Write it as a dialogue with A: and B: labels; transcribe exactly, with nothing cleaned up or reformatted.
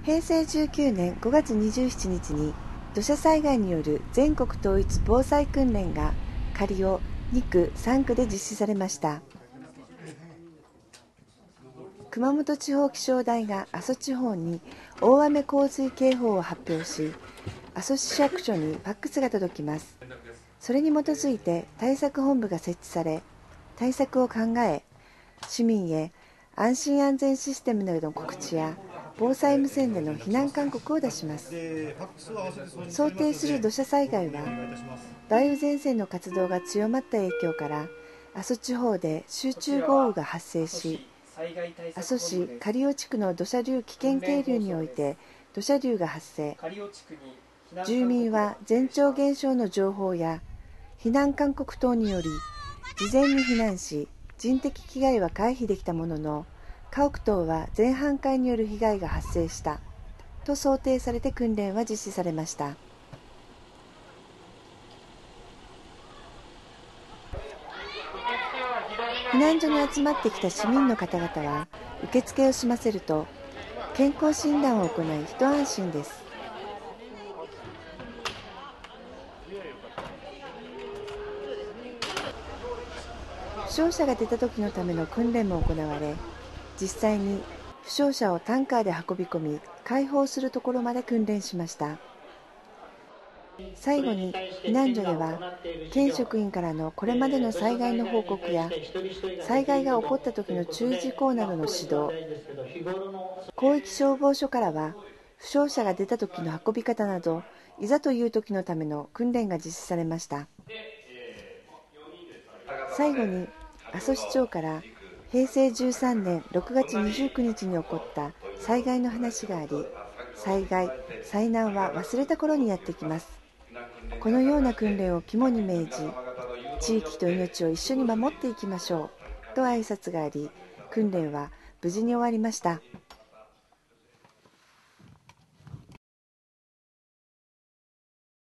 A: へいせいじゅうきゅうねんごがつにじゅうしちにちに土砂災害による全国統一防災訓練が仮をにくさんくで実施されました。熊本地方気象台が阿蘇地方に大雨洪水警報を発表し、阿蘇市役所にファックスが届きます。それに基づいて対策本部が設置され、対策を考え、市民へ安心安全システムなどの告知や防災無線での避難勧告を出します。想定する土砂災害は、梅雨前線の活動が強まった影響から阿蘇地方で集中豪雨が発生し、阿蘇市刈尾地区の土砂流危険渓流において土砂流が発生。住民は前兆現象の情報や避難勧告等により事前に避難し、人的被害は回避できたものの、家屋等は全半壊による被害が発生したと想定されて訓練は実施されました。避難所に集まってきた市民の方々は受付を済ませると健康診断を行い一安心です。負傷者が出た時のための訓練も行われ、実際に負傷者をタンカーで運び込み解放するところまで訓練しました。最後に避難所では県職員からのこれまでの災害の報告や災害が起こった時の注意事項などの指導、広域消防署からは負傷者が出た時の運び方などいざという時のための訓練が実施されました。最後に阿蘇市長からへいせいじゅうさんねんろくがつにじゅうくにちに起こった災害の話があり、災害、災難は忘れた頃にやってきます。このような訓練を肝に銘じ、地域と命を一緒に守っていきましょうと挨拶があり、訓練は無事に終わりました。